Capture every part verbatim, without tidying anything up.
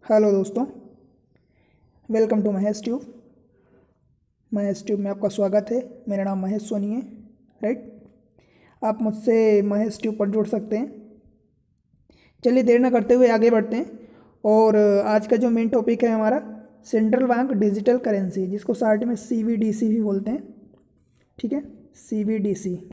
Hello दोस्तों, welcome to Mahesh tube. Mahesh tube में आपका स्वागत है। मेरा नाम महेश सोनी है, राइट। आप मुझसे महेश ट्यूब पर जुड़ सकते हैं। चलिए देर ना करते हुए आगे बढ़ते हैं। और आज का जो मेन टॉपिक है हमारा सेंट्रल बैंक डिजिटल करेंसी, जिसको शॉर्ट में सी बी डी सी भी बोलते हैं, ठीक है। सी बी डी सी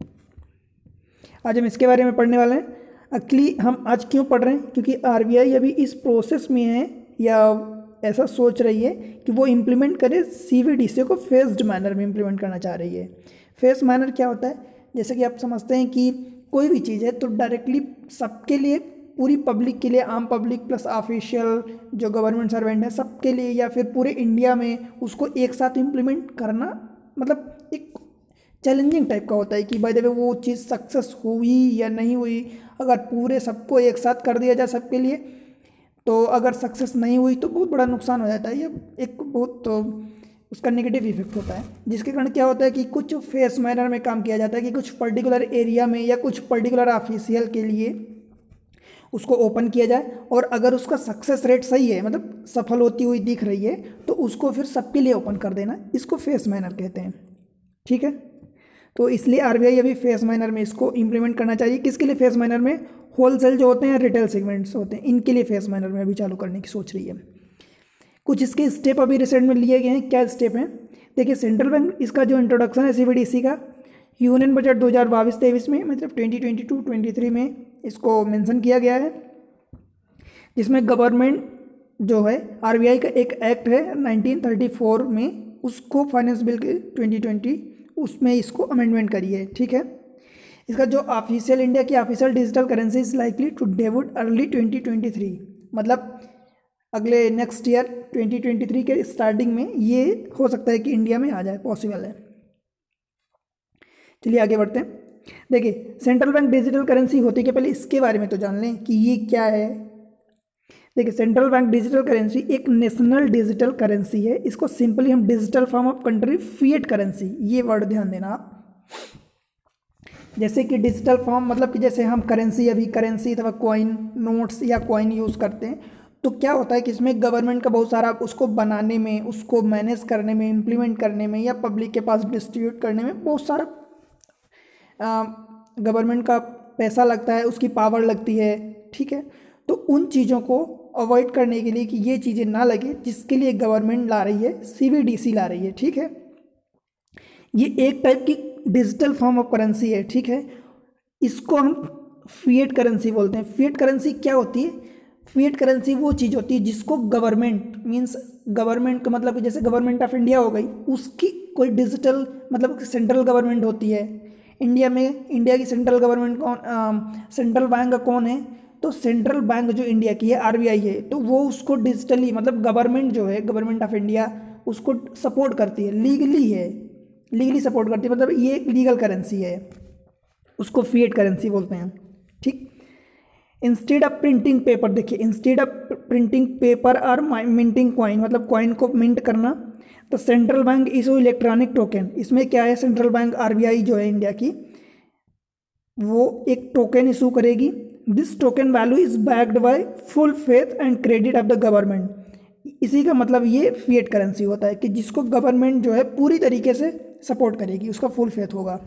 आज हम इसके बारे में पढ़ने वाले हैं। एक्चुअली हम आज क्यों पढ़ रहे हैं, क्योंकि आर बी आई अभी इस प्रोसेस में है या ऐसा सोच रही है कि वो इम्प्लीमेंट करे सी बी डी सी को फेस्ड मैनर में इम्प्लीमेंट करना चाह रही है। फेस्ड मैनर क्या होता है, जैसे कि आप समझते हैं कि कोई भी चीज़ है तो डायरेक्टली सबके लिए, पूरी पब्लिक के लिए, आम पब्लिक प्लस ऑफिशियल जो गवर्नमेंट सर्वेंट है सबके लिए, या फिर पूरे इंडिया में उसको एक साथ इम्प्लीमेंट करना मतलब एक चैलेंजिंग टाइप का होता है कि बाय द वे वो चीज़ सक्सेस हुई या नहीं हुई। अगर पूरे सबको एक साथ कर दिया जाए सबके लिए, तो अगर सक्सेस नहीं हुई तो बहुत बड़ा नुकसान हो जाता है। ये एक बहुत तो उसका नेगेटिव इफेक्ट होता है, जिसके कारण क्या होता है कि कुछ फेस मैनर में काम किया जाता है कि कुछ पर्टिकुलर एरिया में या कुछ पर्टिकुलर ऑफिशियल के लिए उसको ओपन किया जाए, और अगर उसका सक्सेस रेट सही है, मतलब सफल होती हुई दिख रही है, तो उसको फिर सबके लिए ओपन कर देना। इसको फेस मैनर कहते हैं, ठीक है। तो इसलिए आरबीआई अभी फेस माइनर में इसको इंप्लीमेंट करना चाहिए। किसके लिए फेस माइनर में? होलसेल जो होते हैं, रिटेल सेगमेंट्स होते हैं, इनके लिए फेस माइनर में अभी चालू करने की सोच रही है। कुछ इसके स्टेप अभी रिसेंट में लिए गए हैं। क्या स्टेप हैं? देखिए, सेंट्रल बैंक इसका जो इंट्रोडक्शन है सीबीडीसी का, यूनियन बजट दो हज़ार बाईस तेईस में, मतलब twenty twenty two twenty three में इसको मेंशन किया गया है, जिसमें गवर्नमेंट जो है आरबीआई का एक एक्ट है नाइनटीन थर्टी फोर में, उसको फाइनेंस बिल के ट्वेंटी ट्वेंटी उसमें इसको अमेंडमेंट करी है, ठीक है। इसका जो ऑफिशियल, इंडिया की official digital currency is likely to debut early twenty twenty three, मतलब अगले next year twenty twenty three के स्टार्टिंग में ये हो सकता है कि इंडिया में आ जाए, पॉसिबल है। चलिए आगे बढ़ते हैं। देखिए, सेंट्रल बैंक डिजिटल करेंसी होती है, पहले इसके बारे में तो जान लें कि ये क्या है। देखिए, सेंट्रल बैंक डिजिटल करेंसी एक नेशनल डिजिटल करेंसी है। इसको सिंपली हम digital form of country fiat currency, ये वर्ड ध्यान देना आप। जैसे कि डिजिटल फॉर्म मतलब कि जैसे हम करेंसी, अभी करेंसी अथवा कॉइन, नोट्स या कॉइन यूज़ करते हैं, तो क्या होता है कि इसमें गवर्नमेंट का बहुत सारा उसको बनाने में, उसको मैनेज करने में, इम्प्लीमेंट करने में या पब्लिक के पास डिस्ट्रीब्यूट करने में बहुत सारा गवर्नमेंट का पैसा लगता है, उसकी पावर लगती है, ठीक है। तो उन चीज़ों को अवॉइड करने के लिए कि ये चीज़ें ना लगे, जिसके लिए गवर्नमेंट ला रही है, सीबीडीसी ला रही है, ठीक है। ये एक टाइप की डिजिटल फॉर्म ऑफ करेंसी है, ठीक है। इसको हम फिएट करेंसी बोलते हैं। फिएट करेंसी क्या होती है? फिएट करेंसी वो चीज़ होती है जिसको गवर्नमेंट, मीन्स गवर्नमेंट का मतलब जैसे गवर्नमेंट ऑफ इंडिया हो गई, उसकी कोई डिजिटल मतलब सेंट्रल गवर्नमेंट होती है इंडिया में। इंडिया की सेंट्रल गवर्नमेंट कौन, सेंट्रल बैंक कौन है? तो सेंट्रल बैंक जो इंडिया की है आरबीआई है, तो वो उसको डिजिटली मतलब गवर्नमेंट जो है, गवर्नमेंट ऑफ इंडिया उसको सपोर्ट करती है, लीगली है, लीगली सपोर्ट करती है, मतलब ये एक लीगल करेंसी है, उसको फिएट करेंसी बोलते हैं, ठीक। इंस्टेड ऑफ प्रिंटिंग पेपर, देखिए, इंस्टेड ऑफ प्रिंटिंग पेपर और मिंटिंग कॉइन, मतलब कॉइन को मिंट करना, तो central bank issue electronic token. इसमें क्या है, सेंट्रल बैंक आरबीआई जो है इंडिया की, वो एक टोकन इशू करेगी। This token value is backed by full faith and credit of the government. इसी का मतलब ये फिएट करेंसी होता है कि जिसको गवर्नमेंट जो है पूरी तरीके से सपोर्ट करेगी, उसका फुल फेथ होगा।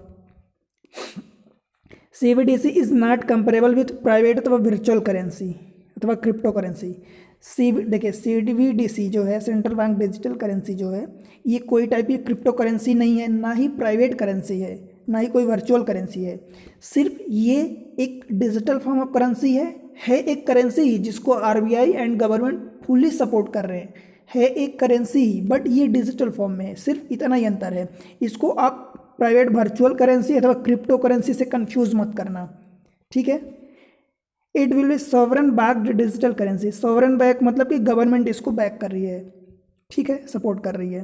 CBDC is not comparable with private अथवा वर्चुअल करेंसी अथवा क्रिप्टो करेंसी। सी देखिए, सीबीडीसी जो है, सेंट्रल बैंक डिजिटल करेंसी जो है, ये कोई टाइप की क्रिप्टो करेंसी नहीं है, ना ही प्राइवेट करेंसी है, ना ही कोई वर्चुअल करेंसी है। सिर्फ ये एक डिजिटल फॉर्म ऑफ करेंसी है है एक करेंसी ही जिसको RBI and government fully support कर रहे हैं, है एक करेंसी ही, बट ये डिजिटल फॉर्म में है, सिर्फ इतना ही अंतर है। इसको आप प्राइवेट वर्चुअल करेंसी अथवा क्रिप्टो करेंसी से कंफ्यूज मत करना, ठीक है। It will be sovereign backed digital currency. Sovereign back मतलब कि गवर्नमेंट इसको बैक कर रही है, ठीक है, सपोर्ट कर रही है।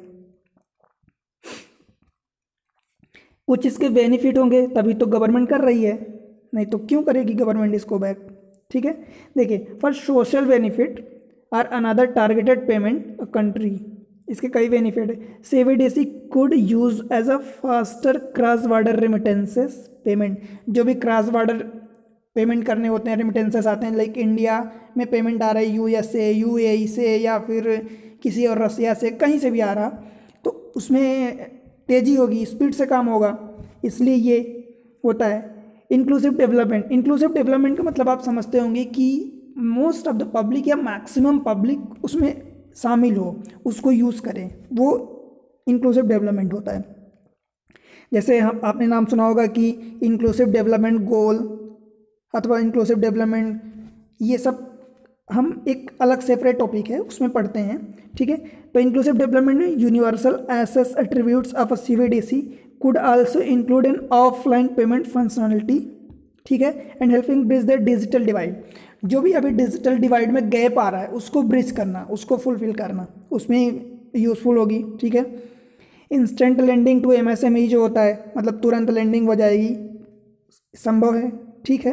कुछ इसके बेनिफिट होंगे, तभी तो गवर्नमेंट कर रही है, नहीं तो क्यों करेगी गवर्नमेंट इसको बैक, ठीक है। देखिए, फॉर सोशल बेनिफिट और another targeted payment a country, इसके कई बेनिफिट है। CBDC could use as a faster cross border remittances payment. जो भी क्रॉस बॉर्डर पेमेंट करने होते हैं, रेमिटेंसेस आते हैं, लाइक इंडिया में पेमेंट आ रहा है यूएसए, यूएई से या फिर किसी और रसिया से, कहीं से भी आ रहा, तो उसमें तेज़ी होगी, स्पीड से काम होगा, इसलिए ये होता है। इंक्लूसिव डेवलपमेंट, इंक्लूसिव डेवलपमेंट का मतलब आप समझते होंगे कि मोस्ट ऑफ द पब्लिक या मैक्सिमम पब्लिक उसमें शामिल हो, उसको यूज़ करें, वो इंक्लूसिव डेवलपमेंट होता है। जैसे हम आपने नाम सुना होगा कि इंक्लूसिव डेवलपमेंट गोल अथवा इंक्लूसिव डेवलपमेंट, ये सब हम एक अलग सेपरेट टॉपिक है उसमें पढ़ते हैं, ठीक है। तो इंक्लूसिव डेवलपमेंट में universal access attributes of a CBDC could also include an offline payment functionality, ठीक है, and helping bridge the digital divide. जो भी अभी डिजिटल डिवाइड में गैप आ रहा है उसको ब्रिज करना, उसको फुलफिल करना, उसमें यूज़फुल होगी, ठीक है। इंस्टेंट लेंडिंग टू एमएसएमई जो होता है, मतलब तुरंत लेंडिंग हो जाएगी, संभव है, ठीक है।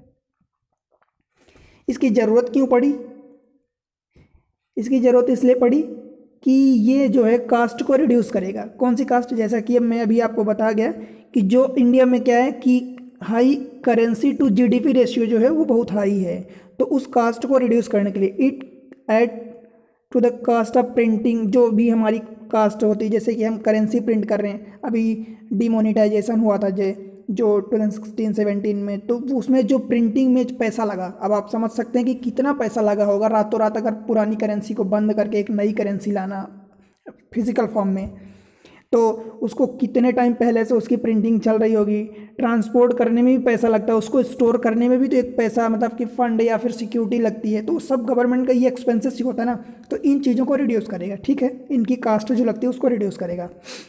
इसकी ज़रूरत क्यों पड़ी? इसकी ज़रूरत इसलिए पड़ी कि ये जो है कास्ट को रिड्यूस करेगा। कौन सी कास्ट? जैसा कि अब मैं अभी आपको बता गया कि जो इंडिया में क्या है कि high currency to GDP ratio जो है वो बहुत हाई है, तो उस कास्ट को रिड्यूस करने के लिए it add to the cost of printing, जो भी हमारी कास्ट होती है, जैसे कि हम करेंसी प्रिंट कर रहे हैं, अभी डिमोनेटाइजेशन हुआ था जे जो टू थाउजेंड सिक्सटीन सेवेंटीन में, तो उसमें जो प्रिंटिंग में पैसा लगा, अब आप समझ सकते हैं कि कितना पैसा लगा होगा रातों रात अगर पुरानी करेंसी को बंद करके एक नई करेंसी लाना फिजिकल फॉर्म में, तो उसको कितने टाइम पहले से उसकी प्रिंटिंग चल रही होगी, ट्रांसपोर्ट करने में भी पैसा लगता है, उसको स्टोर करने में भी तो एक पैसा मतलब कि फ़ंड या फिर सिक्योरिटी लगती है, तो सब गवर्नमेंट का ये एक्सपेंसेस ही होता है ना, तो इन चीज़ों को रिड्यूस करेगा, ठीक है, इनकी कास्ट जो लगती है उसको रिड्यूस करेगा।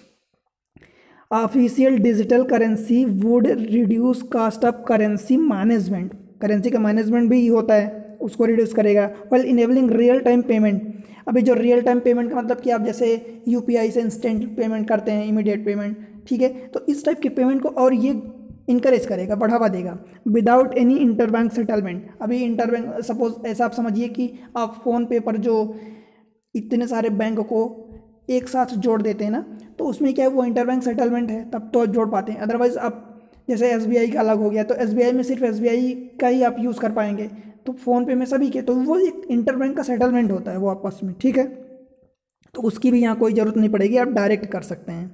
Official digital currency would reduce cost of currency management, currency का मैनेजमेंट भी होता है, उसको रिड्यूस करेगा। Well enabling real time payment, अभी जो रियल टाइम पेमेंट का मतलब कि आप जैसे यूपीआई से इंस्टेंट पेमेंट करते हैं, इमीडिएट पेमेंट, ठीक है, तो इस टाइप के पेमेंट को और ये इनकरेज करेगा, बढ़ावा देगा। विदाउट एनी इंटरबैंक सेटलमेंट, अभी इंटरबैंक सपोज ऐसा आप समझिए कि आप फ़ोन पे पर जो इतने सारे बैंक को एक साथ जोड़ देते हैं ना, तो उसमें क्या है वो इंटरबैंक सेटलमेंट है, तब तो जोड़ पाते हैं, अदरवाइज़ आप जैसे एसबीआई का अलग हो गया, तो एसबीआई में सिर्फ एसबीआई का ही आप यूज़ कर पाएंगे, तो फ़ोन पे में सभी के, तो वो एक इंटरबैंक का सेटलमेंट होता है वो आपस में, ठीक है, तो उसकी भी यहाँ कोई ज़रूरत नहीं पड़ेगी, आप डायरेक्ट कर सकते हैं।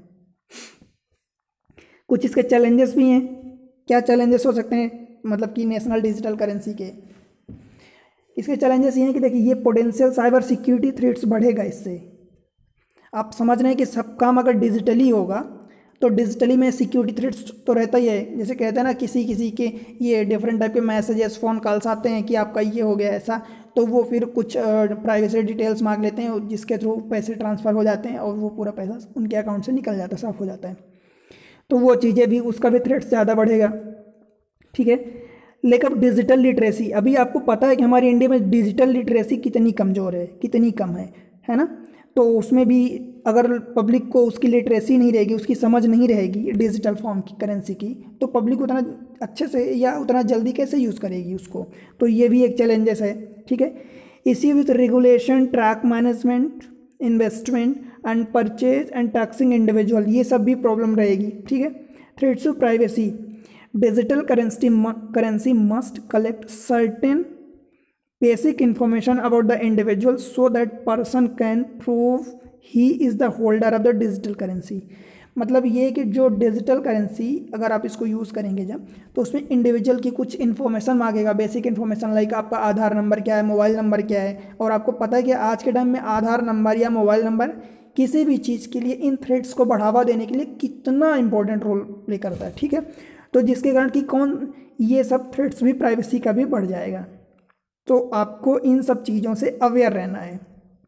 कुछ इसके चैलेंजेस भी हैं, क्या चैलेंजेस हो सकते हैं मतलब कि नेशनल डिजिटल करेंसी के? इसके चैलेंजेस ये हैं कि देखिए ये पोटेंशियल साइबर सिक्योरिटी थ्रेट्स बढ़ेगा इससे। आप समझ रहे हैं कि सब काम अगर डिजिटली होगा तो डिजिटली में सिक्योरिटी थ्रेट्स तो रहता ही है, जैसे कहते हैं ना किसी किसी के ये डिफरेंट टाइप के मैसेजेस फ़ोन कॉल्स आते हैं कि आपका ये हो गया ऐसा, तो वो फिर कुछ प्राइवेसी डिटेल्स मांग लेते हैं जिसके थ्रू पैसे ट्रांसफ़र हो जाते हैं और वो पूरा पैसा उनके अकाउंट से निकल जाता है, साफ हो जाता है, तो वो चीज़ें भी, उसका भी थ्रेट्स ज़्यादा बढ़ेगा, ठीक है। लेकिन डिजिटल लिटरेसी, अभी आपको पता है कि हमारी इंडिया में डिजिटल लिटरेसी कितनी कमज़ोर है, कितनी कम है, है ना, तो उसमें भी अगर पब्लिक को उसकी लिटरेसी नहीं रहेगी, उसकी समझ नहीं रहेगी डिजिटल फॉर्म की करेंसी की, तो पब्लिक उतना अच्छे से या उतना जल्दी कैसे यूज़ करेगी उसको, तो ये भी एक चैलेंजेस है, ठीक है। इसी with regulation, track management, investment and purchase and taxing individual, ये सब भी प्रॉब्लम रहेगी, ठीक है। Threats to privacy, digital currency currency must collect certain basic information about the individual so that person can prove he is the holder of the digital currency। मतलब ये कि जो डिजिटल करेंसी अगर आप इसको यूज़ करेंगे जब, तो उसमें इंडिविजुअल की कुछ इन्फॉर्मेशन मांगेगा, बेसिक इन्फॉर्मेशन, लाइक आपका आधार नंबर क्या है, मोबाइल नंबर क्या है, और आपको पता है कि आज के टाइम में आधार नंबर या मोबाइल नंबर किसी भी चीज़ के लिए इन थ्रेड्स को बढ़ावा देने के लिए कितना इंपॉर्टेंट रोल प्ले करता है, ठीक है। तो जिसके कारण कि कौन ये सब थ्रेड्स भी प्राइवेसी का भी बढ़ जाएगा, तो आपको इन सब चीज़ों से अवेयर रहना है।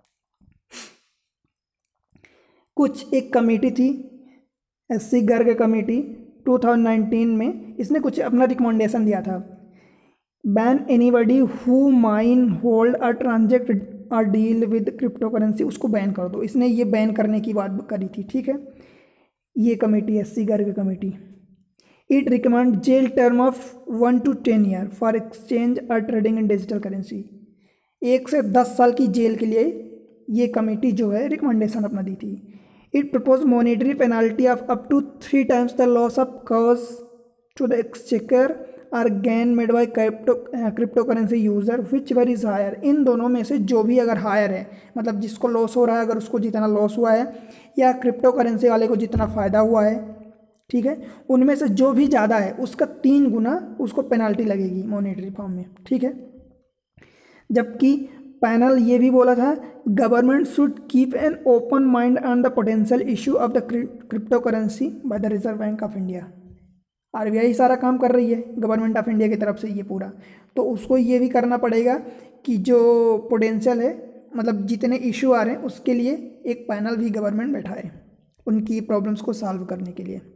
कुछ एक कमेटी थी SC Garg committee two thousand nineteen में, इसने कुछ अपना रिकमेंडेशन दिया था, ban anybody who mine hold a transact a deal with crypto currency, उसको बैन कर दो, इसने ये बैन करने की बात करी थी, ठीक है, ये committee SC Garg committee. It recommend jail term of one to ten year for exchange और ट्रेडिंग इन डिजिटल करेंसी, एक से दस साल की जेल के लिए ये कमेटी जो है रिकमेंडेशन अपना दी थी। It propose monetary penalty of up to three times the loss of cause to the exchequer or gain made by crypto crypto currency user whichever is higher. इन दोनों में से जो भी अगर हायर है, मतलब जिसको लॉस हो रहा है अगर उसको जितना लॉस हुआ है, या क्रिप्टो करेंसी वाले को जितना फ़ायदा हुआ है, ठीक है, उनमें से जो भी ज़्यादा है उसका तीन गुना उसको पेनाल्टी लगेगी मॉनेटरी फॉर्म में, ठीक है। जबकि पैनल ये भी बोला था government should keep an open mind on the potential issue of the crypto currency by the reserve bank of India. RBI सारा काम कर रही है गवर्नमेंट ऑफ इंडिया की तरफ से ये पूरा, तो उसको ये भी करना पड़ेगा कि जो पोटेंशियल है, मतलब जितने इशू आ रहे हैं उसके लिए एक पैनल भी गवर्नमेंट बैठाए उनकी प्रॉब्लम्स को सॉल्व करने के लिए।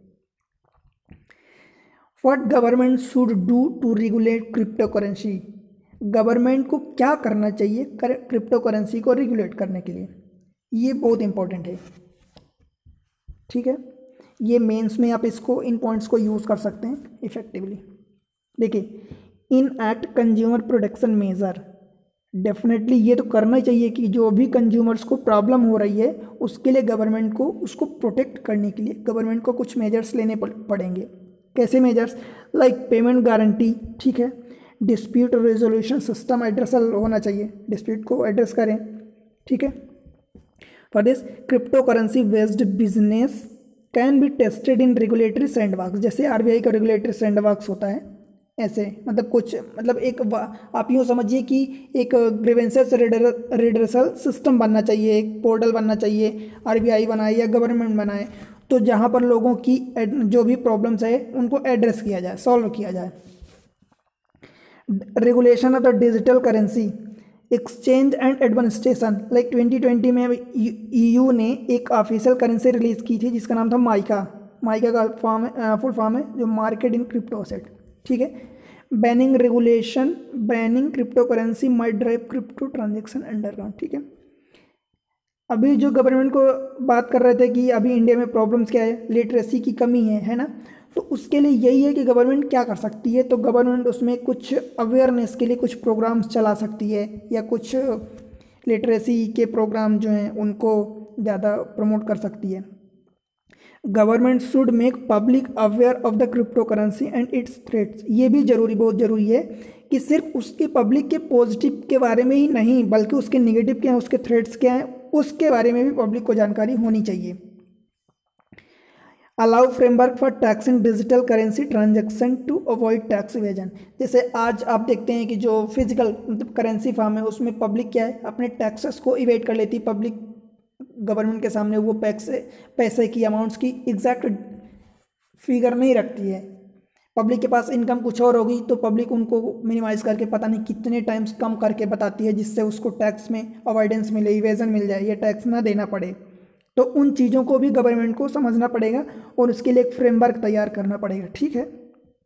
What government should do to regulate crypto currency. Government को क्या करना चाहिए क्रिप्टो करेंसी को रेगुलेट करने के लिए, ये बहुत इंपॉर्टेंट है, ठीक है। ये मेंस में आप इसको इन पॉइंट्स को यूज़ कर सकते हैं इफेक्टिवली। देखिए, in act consumer protection measure, definitely ये तो करना चाहिए कि जो भी कंज्यूमर्स को प्रॉब्लम हो रही है उसके लिए गवर्नमेंट को उसको प्रोटेक्ट करने के लिए गवर्नमेंट को कुछ मेजर्स लेने पड़ेंगे। कैसे मेजर्स? लाइक पेमेंट गारंटी, ठीक है, डिस्प्यूट रेजोल्यूशन सिस्टम एड्रेसल होना चाहिए, डिस्प्यूट को एड्रेस करें, ठीक है। For this crypto currency based business can be tested in regulatory sandbox. जैसे आरबीआई का रेगुलेटरी सैंडबॉक्स होता है, ऐसे मतलब कुछ मतलब एक आप यूँ समझिए कि एक ग्रीवेंसेस रिड्रेसल सिस्टम बनना चाहिए, एक पोर्टल बनना चाहिए, आरबीआई बनाए या गवर्नमेंट बनाए, तो जहाँ पर लोगों की जो भी प्रॉब्लम्स है उनको एड्रेस किया जाए, सॉल्व किया जाए। Regulation of the digital currency exchange and administration, like twenty twenty में ईयू ने एक ऑफिशियल करेंसी रिलीज की थी जिसका नाम था माइका। माइका का फॉर्म है, फुल फॉर्म है जो मार्केट इन क्रिप्टो एसेट, ठीक है। Banning regulation banning crypto currency might drive crypto transaction underground, ठीक है। अभी जो गवर्नमेंट को बात कर रहे थे कि अभी इंडिया में प्रॉब्लम्स क्या है, लिटरेसी की कमी है है ना, तो उसके लिए यही है कि गवर्नमेंट क्या कर सकती है, तो गवर्नमेंट उसमें कुछ अवेयरनेस के लिए कुछ प्रोग्राम्स चला सकती है या कुछ लिटरेसी के प्रोग्राम जो हैं उनको ज़्यादा प्रमोट कर सकती है। Government should make public aware of the crypto currency and its threats. ये भी जरूरी बहुत ज़रूरी है कि सिर्फ उसके पब्लिक के पॉजिटिव के बारे में ही नहीं बल्कि उसके नेगेटिव क्या हैं, उसके थ्रेट्स क्या हैं, उसके बारे में भी पब्लिक को जानकारी होनी चाहिए। Allow framework for taxing digital currency transaction to avoid tax evasion. जैसे आज आप देखते हैं कि जो फिजिकल मतलब करेंसी फॉर्म है उसमें पब्लिक क्या है, अपने टैक्सेस को इवेट कर लेती है। पब्लिक गवर्नमेंट के सामने वो पैसे पैसे की अमाउंट्स की एग्जैक्ट फिगर नहीं रखती है। पब्लिक के पास इनकम कुछ और होगी तो पब्लिक उनको मिनिमाइज करके पता नहीं कितने टाइम्स कम करके बताती है जिससे उसको टैक्स में अवॉइडेंस मिले, इवेजन मिल जाए, या टैक्स ना देना पड़े। तो उन चीज़ों को भी गवर्नमेंट को समझना पड़ेगा और उसके लिए एक फ्रेमवर्क तैयार करना पड़ेगा, ठीक है।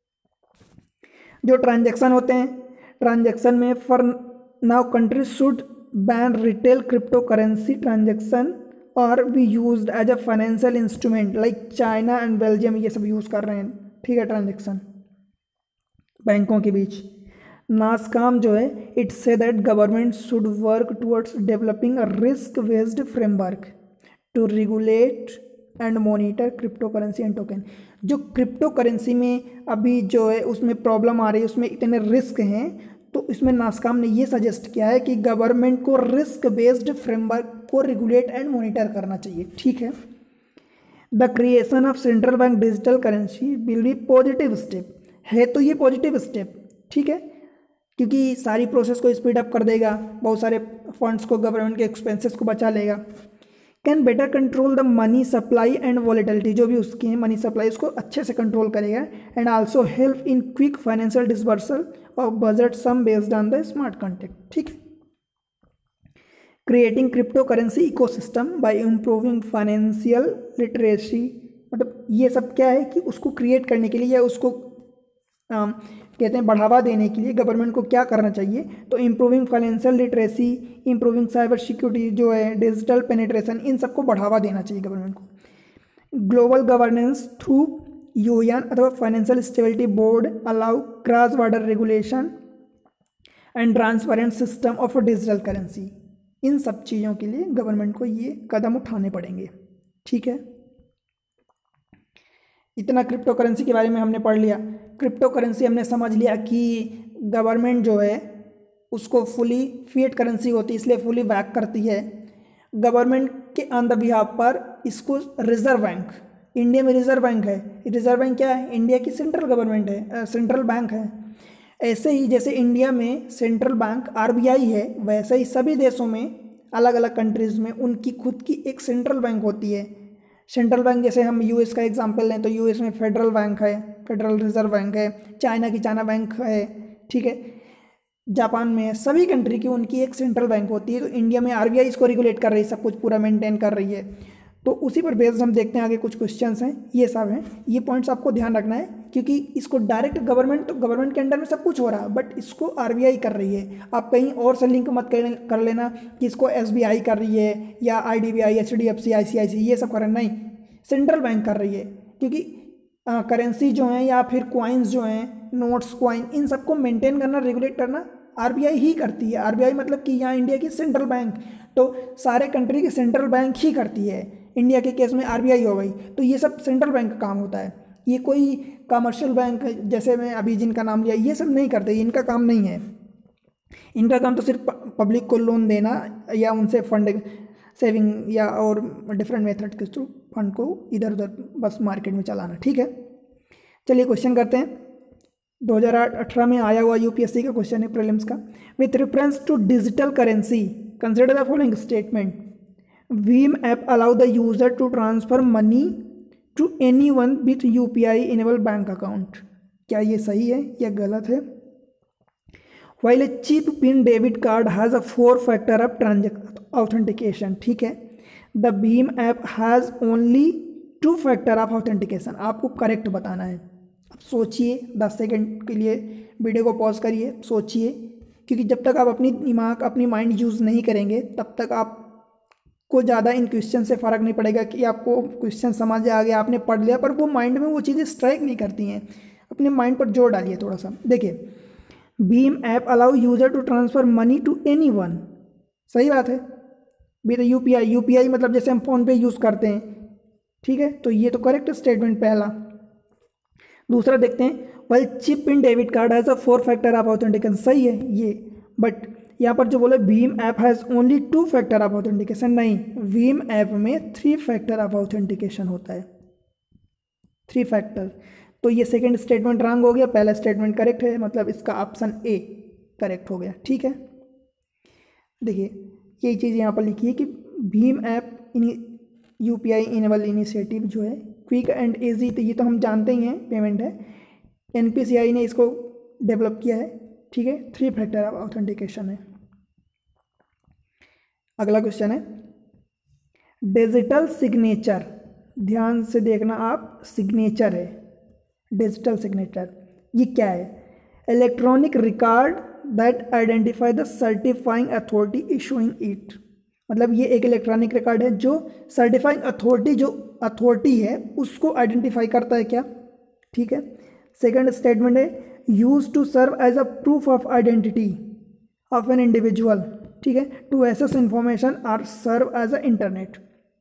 जो ट्रांजैक्शन होते हैं, ट्रांजैक्शन में for now country should ban retail crypto currency transaction और be used as a financial instrument, like China and Belgium ये सब यूज़ कर रहे हैं, ठीक है, ट्रांजैक्शन बैंकों के बीच। नासकाम जो है it says that government should work towards developing a risk based framework to regulate and monitor crypto currency and token. जो क्रिप्टो करेंसी में अभी जो है उसमें प्रॉब्लम आ रही है, उसमें इतने रिस्क हैं, तो इसमें नासकाम ने ये सजेस्ट किया है कि गवर्नमेंट को रिस्क बेस्ड फ्रेमवर्क को रेगुलेट एंड मॉनिटर करना चाहिए, ठीक है। The creation of central bank digital currency will be positive step, है तो ये पॉजिटिव स्टेप, ठीक है, क्योंकि सारी प्रोसेस को स्पीड अप कर देगा, बहुत सारे फंड्स को गवर्नमेंट के एक्सपेंसेस को बचा लेगा। Can better control the money supply and volatility, जो भी उसकी है मनी सप्लाई उसको अच्छे से कंट्रोल करेगा। And also help in quick financial disbursal of budget sum based on the smart contract, ठीक है। Creating crypto currency ecosystem by improving financial literacy, मतलब ये सब क्या है कि उसको क्रिएट करने के लिए या उसको आ, कहते हैं बढ़ावा देने के लिए गवर्नमेंट को क्या करना चाहिए, तो improving financial literacy, improving cyber security जो है, डिजिटल पेनिट्रेशन, इन सबको बढ़ावा देना चाहिए गवर्नमेंट को। ग्लोबल गवर्नेंस थ्रू यूएन अथवा financial stability board allow cross border regulation and transparent system of digital currency. इन सब चीज़ों के लिए गवर्नमेंट को ये कदम उठाने पड़ेंगे, ठीक है। इतना क्रिप्टो करेंसी के बारे में हमने पढ़ लिया। क्रिप्टो करेंसी हमने समझ लिया कि गवर्नमेंट जो है उसको फुली फिएट करेंसी होती है, इसलिए फुली बैक करती है। गवर्नमेंट के ऑन द बिहाफ पर इसको रिजर्व बैंक, इंडिया में रिजर्व बैंक है। रिजर्व बैंक क्या है? इंडिया की सेंट्रल गवर्नमेंट है, सेंट्रल बैंक है। ऐसे ही जैसे इंडिया में सेंट्रल बैंक आरबीआई है, वैसे ही सभी देशों में अलग अलग कंट्रीज़ में उनकी खुद की एक सेंट्रल बैंक होती है। सेंट्रल बैंक जैसे हम यूएस का एग्जांपल लें तो यूएस में फेडरल बैंक है, फेडरल रिजर्व बैंक है। चाइना की चाइना बैंक है, ठीक है। जापान में सभी कंट्री की उनकी एक सेंट्रल बैंक होती है। तो इंडिया में आरबीआई इसको रेगुलेट कर रही है, सब कुछ पूरा मेंटेन कर रही है। तो उसी पर बेस्ड हम देखते हैं आगे कुछ क्वेश्चंस हैं, ये सब हैं। ये पॉइंट्स आपको ध्यान रखना है क्योंकि इसको डायरेक्ट गवर्नमेंट, तो गवर्नमेंट के अंडर में सब कुछ हो रहा है, बट इसको आरबीआई कर रही है। आप कहीं और से लिंक मत कर, कर लेना कि इसको एसबीआई कर रही है या आईडीबीआई, एचडीएफसी, आईसीआईसी ये सब कर रहे हैं, नहीं, सेंट्रल बैंक कर रही है। क्योंकि करेंसी जो है या फिर क्वाइंस जो हैं, नोट्स, क्वाइन, इन सबको मेंटेन करना, रेगुलेट करना आरबीआई ही करती है। आरबीआई मतलब कि यहाँ इंडिया की सेंट्रल बैंक, तो सारे कंट्री की सेंट्रल बैंक ही करती है। इंडिया के केस में आरबीआई हो गई, तो ये सब सेंट्रल बैंक का काम होता है। ये कोई कमर्शियल बैंक जैसे मैं अभी जिनका नाम लिया, ये सब नहीं करते, इनका काम नहीं है। इनका काम तो सिर्फ पब्लिक को लोन देना या उनसे फंड सेविंग या और डिफरेंट मेथड के थ्रू फंड को इधर उधर बस मार्केट में चलाना, ठीक है। चलिए क्वेश्चन करते हैं। दो हज़ार अठारह में आया हुआ यूपीएससी का क्वेश्चन है, प्रीलिम्स का। With reference to digital currency consider the following statement. भीम app allow the user to transfer money to anyone with U P I enable bank account. क्या ये सही है या गलत है? While a chip pin debit card has a four factor of transaction authentication, ठीक है। द भीम app has only two factor of authentication. आपको करेक्ट बताना है। अब सोचिए, दस सेकेंड के लिए वीडियो को पॉज करिए, सोचिए, क्योंकि जब तक आप अपनी दिमाग, अपनी माइंड यूज़ नहीं करेंगे तब तक आप को ज़्यादा इन क्वेश्चन से फ़र्क नहीं पड़ेगा कि आपको क्वेश्चन समझ आ गया, आपने पढ़ लिया, पर वो माइंड में वो चीज़ें स्ट्राइक नहीं करती हैं। अपने माइंड पर जोर डालिए थोड़ा सा। देखिए, भीम app allow user to transfer money to anyone, सही बात है। With U P I, U P I मतलब जैसे हम फ़ोन पे यूज़ करते हैं, ठीक है। तो ये तो करेक्ट स्टेटमेंट पहला। दूसरा देखते हैं, well chip in debit card has a four factor of authentication, सही है ये। बट यहाँ पर जो बोले भीम app has only two factor of authentication, नहीं, भीम ऐप में थ्री फैक्टर ऑफ ऑथेंटिकेशन होता है, थ्री फैक्टर। तो ये सेकंड स्टेटमेंट रॉन्ग हो गया, पहला स्टेटमेंट करेक्ट है, मतलब इसका ऑप्शन ए करेक्ट हो गया, ठीक है। देखिए यही चीज़ यहाँ पर लिखी है कि भीम app U P I enable initiative जो है क्विक एंड ईजी, तो ये तो हम जानते ही हैं पेमेंट है, एन पी सी आई ने इसको डेवलप किया है, ठीक है। थ्री फैक्टर ऑफ ऑथेंटिकेशन है। अगला क्वेश्चन है, डिजिटल सिग्नेचर, ध्यान से देखना आप, सिग्नेचर है, डिजिटल सिग्नेचर, ये क्या है? Electronic record that identify the certifying authority issuing it, मतलब ये एक इलेक्ट्रॉनिक रिकॉर्ड है जो सर्टिफाइंग अथॉरिटी, जो अथॉरिटी है उसको आइडेंटिफाई करता है, क्या, ठीक है। सेकंड स्टेटमेंट है, use to serve as a proof of identity of an individual, ठीक है, to access information or serve as a internet.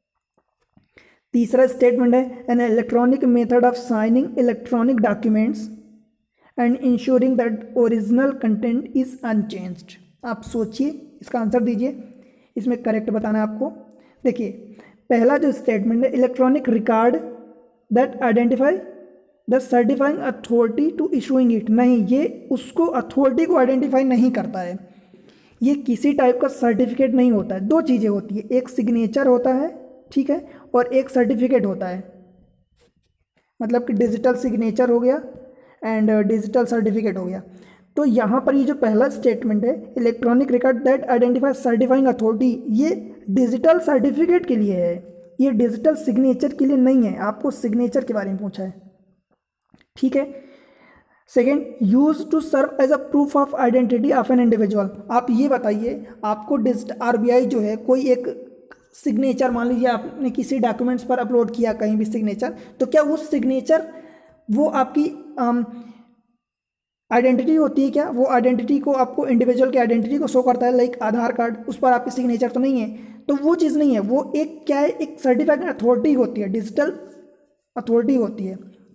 तीसरा स्टेटमेंट है, an electronic method of signing electronic documents and ensuring that original content is unchanged. आप सोचिए, इसका answer दीजिए, इसमें correct बताना है आपको। देखिए पहला जो स्टेटमेंट है, electronic record that identify the certifying authority to issuing it, नहीं, ये उसको अथॉरिटी को आइडेंटिफाई नहीं करता है, ये किसी टाइप का सर्टिफिकेट नहीं होता है। दो चीज़ें होती है, एक सिग्नेचर होता है, ठीक है, और एक सर्टिफिकेट होता है, मतलब कि डिजिटल सिग्नेचर हो गया एंड डिजिटल सर्टिफिकेट हो गया। तो यहाँ पर ये जो पहला स्टेटमेंट है, electronic record that identify certifying authority, ये डिजिटल सर्टिफिकेट के लिए है, ये डिजिटल सिग्नेचर के लिए नहीं है। आपको सिग्नेचर के बारे में पूछा है, ठीक है। Second, use to serve as a proof of identity of an individual. आप ये बताइए, आपको डिजिटल आरबीआई जो है कोई एक सिग्नेचर, मान लीजिए आपने किसी डॉक्यूमेंट्स पर अपलोड किया कहीं भी सिग्नेचर, तो क्या वो सिग्नेचर वो आपकी आइडेंटिटी होती है क्या? वो आइडेंटिटी को, आपको इंडिविजुअल की आइडेंटिटी को शो करता है, लाइक आधार कार्ड, उस पर आपकी सिग्नेचर तो नहीं है, तो वो चीज़ नहीं है। वो एक क्या है, एक सर्टिफाइड अथॉरिटी होती है, डिजिटल अथॉरिटी होती है,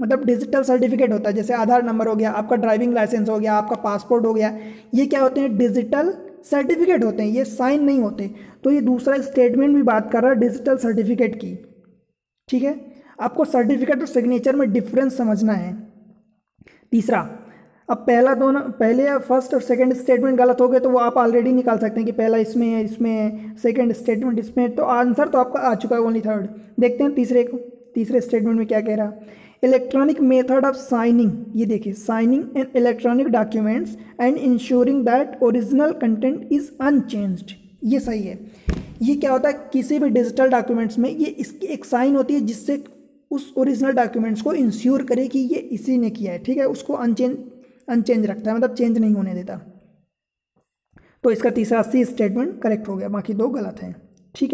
मतलब डिजिटल सर्टिफिकेट होता है, जैसे आधार नंबर हो गया, आपका ड्राइविंग लाइसेंस हो गया, आपका पासपोर्ट हो गया, ये क्या होते हैं, डिजिटल सर्टिफिकेट होते हैं, ये साइन नहीं होते। तो ये दूसरा स्टेटमेंट भी बात कर रहा है डिजिटल सर्टिफिकेट की, ठीक है। आपको सर्टिफिकेट और सिग्नेचर में डिफरेंस समझना है। तीसरा, अब पहला दोनों पहले या फर्स्ट और सेकंड स्टेटमेंट गलत हो गए तो वो आप ऑलरेडी निकाल सकते हैं कि पहला इसमें है, इसमें है, सेकंड स्टेटमेंट इसमें है, तो आंसर तो आपका आ चुका है ओनली थर्ड। देखते हैं तीसरे को, तीसरे स्टेटमेंट में क्या कह रहा है, इलेक्ट्रॉनिक मेथड ऑफ साइनिंग, ये देखिए, signing an electronic documents and ensuring that original content is unchanged, ये सही है। ये क्या होता है, किसी भी डिजिटल डॉक्यूमेंट्स में ये इसकी एक साइन होती है जिससे उस ओरिजिनल डॉक्यूमेंट्स को इंश्योर करे कि ये इसी ने किया है, ठीक है, उसको अनचेंज अनचेंज रखता है, मतलब चेंज नहीं होने देता। तो इसका तीसरा सी स्टेटमेंट करेक्ट हो गया, बाकी दो गलत हैं, ठीक है।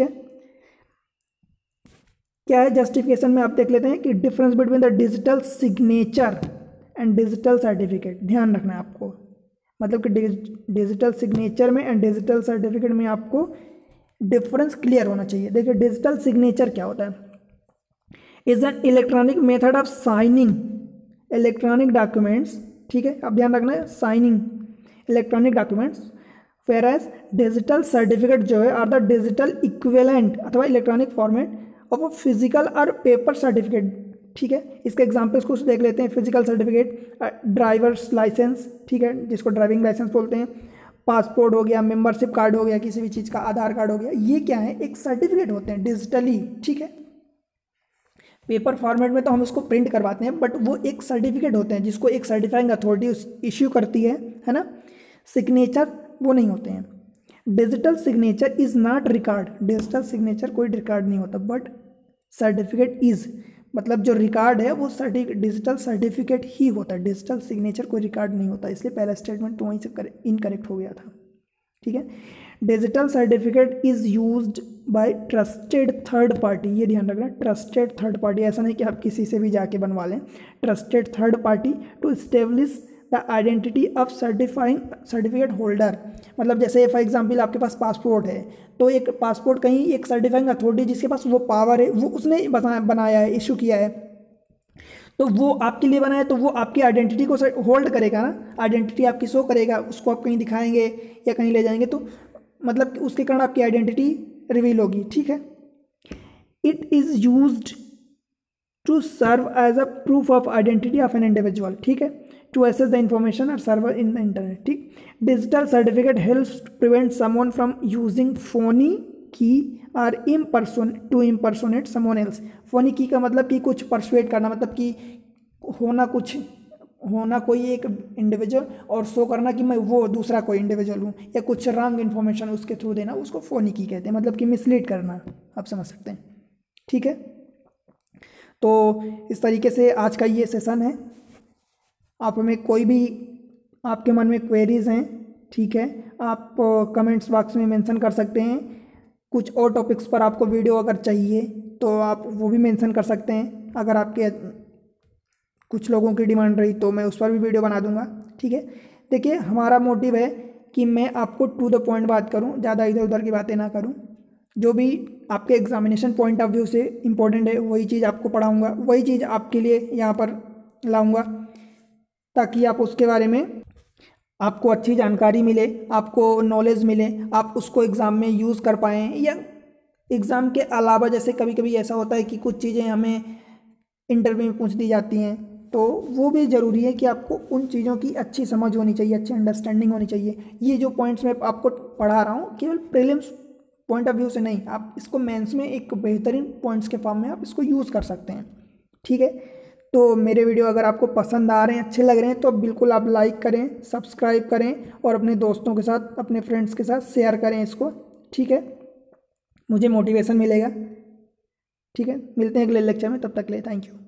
क्या है जस्टिफिकेशन में, आप देख लेते हैं कि difference between the digital signature and digital certificate, ध्यान रखना है आपको, मतलब कि डिजिटल सिग्नेचर में एंड डिजिटल सर्टिफिकेट में आपको डिफरेंस क्लियर होना चाहिए। देखिए डिजिटल सिग्नेचर क्या होता है, is an electronic method of signing electronic documents, ठीक है, अब ध्यान रखना है, signing electronic documents, whereas digital certificate जो है आर द डिजिटल इक्विवेलेंट अथवा electronic format of a physical और पेपर सर्टिफिकेट, ठीक है। इसके एग्जांपल्स कुछ देख लेते हैं, फिजिकल सर्टिफिकेट, ड्राइवर्स लाइसेंस, ठीक है, जिसको ड्राइविंग लाइसेंस बोलते हैं, पासपोर्ट हो गया, मेंबरशिप कार्ड हो गया किसी भी चीज़ का, आधार कार्ड हो गया, ये क्या है, एक सर्टिफिकेट होते हैं डिजिटली, ठीक है। पेपर फॉर्मेट में तो हम इसको प्रिंट करवाते हैं, बट वो एक सर्टिफिकेट होते हैं जिसको एक सर्टिफाइंग अथॉरिटी इश्यू करती है है ना। सिग्नेचर वो नहीं होते हैं। Digital signature is not record, digital signature कोई रिकॉर्ड नहीं होता, बट सर्टिफिकेट इज, मतलब जो रिकॉर्ड है वो सर्टिफिकेट डिजिटल सर्टिफिकेट ही होता है, डिजिटल सिग्नेचर कोई रिकॉर्ड नहीं होता, इसलिए पहला स्टेटमेंट तो वहीं से इनकरेक्ट हो गया था, ठीक है। Digital certificate is used by trusted third party, ये ध्यान रखना, ट्रस्टेड थर्ड पार्टी, ऐसा नहीं कि आप किसी से भी जाके बनवा लें, trusted third party to establish the identity of certifying certificate holder, मतलब जैसे फॉर एग्जांपल आपके पास पासपोर्ट है, तो एक पासपोर्ट कहीं एक सर्टिफाइंग अथॉरिटी जिसके पास वो पावर है वो उसने बनाया है, इशू किया है, तो वो आपके लिए बनाया, तो वो आपकी आइडेंटिटी को होल्ड करेगा ना, आइडेंटिटी आपकी शो करेगा, उसको आप कहीं दिखाएंगे या कहीं ले जाएंगे तो मतलब उसके कारण आपकी आइडेंटिटी रिवील होगी, ठीक है। It is used to serve as a proof of identity of an individual, ठीक है, टू एक्सेस द इंफॉर्मेशन और सर्वर इन द इंटरनेट, ठीक। Digital certificate helps to prevent someone from using phony key और imperson to impersonate someone else. Phony key का मतलब कि कुछ persuade करना, मतलब कि होना कुछ होना कोई एक इंडिविजुअल और शो करना कि मैं वो दूसरा कोई इंडिविजुअल हूँ, या कुछ रॉन्ग इन्फॉर्मेशन उसके थ्रू देना, उसको फोनी की कहते हैं, मतलब कि मिसलीड करना, आप समझ सकते हैं, ठीक है। तो इस तरीके से आज का ये सेशन है। आप हमें कोई भी आपके मन में क्वेरीज हैं, ठीक है, आप कमेंट्स बॉक्स में मेंशन कर सकते हैं। कुछ और टॉपिक्स पर आपको वीडियो अगर चाहिए तो आप वो भी मेंशन कर सकते हैं, अगर आपके कुछ लोगों की डिमांड रही तो मैं उस पर भी वीडियो बना दूंगा, ठीक है। देखिए हमारा मोटिव है कि मैं आपको टू द पॉइंट बात करूं, ज़्यादा इधर उधर की बातें ना करूं, जो भी आपके एग्जामिनेशन पॉइंट ऑफ व्यू से इम्पोर्टेंट है वही चीज़ आपको पढ़ाऊंगा, वही चीज़ आपके लिए यहाँ पर लाऊंगा, ताकि आप उसके बारे में आपको अच्छी जानकारी मिले, आपको नॉलेज मिले, आप उसको एग्ज़ाम में यूज़ कर पाएँ, या एग्ज़ाम के अलावा जैसे कभी कभी ऐसा होता है कि कुछ चीज़ें हमें इंटरव्यू में पूछ दी जाती हैं, तो वो भी ज़रूरी है कि आपको उन चीज़ों की अच्छी समझ होनी चाहिए, अच्छी अंडरस्टैंडिंग होनी चाहिए। ये जो पॉइंट्स मैं आपको पढ़ा रहा हूँ केवल प्रीलिम्स पॉइंट ऑफ व्यू से नहीं, आप इसको मेंस में एक बेहतरीन पॉइंट्स के फॉर्म में आप इसको यूज़ कर सकते हैं, ठीक है। तो मेरे वीडियो अगर आपको पसंद आ रहे हैं, अच्छे लग रहे हैं, तो बिल्कुल आप लाइक करें, सब्सक्राइब करें और अपने दोस्तों के साथ, अपने फ्रेंड्स के साथ शेयर करें इसको, ठीक है, मुझे मोटिवेशन मिलेगा, ठीक है। मिलते हैं अगले लेक्चर में, तब तक के लिए थैंक यू।